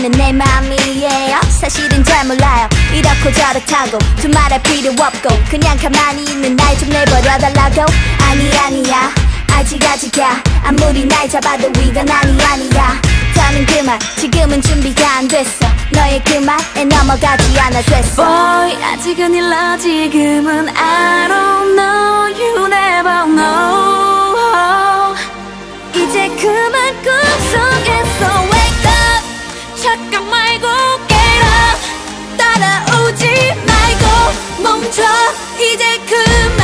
하는 내 맘이에요. 사실은 잘 몰라요. 이렇고 저렇다고 두말할 필요 없고 그냥 가만히 있는 날 좀 내버려달라고. 아니야 아직이야. 아무리 날 잡아도 이건 아니야. 더는 그만 지금은 준비가 안 됐어. 너의 그 말에 넘어가지 않아 됐어. Boy 아직은 일러 지금은 I don't know you never know. 이제 그만 꿈속에서 wake up. 착각 말고 get up. 따라오지 말고 멈춰. 이제 그만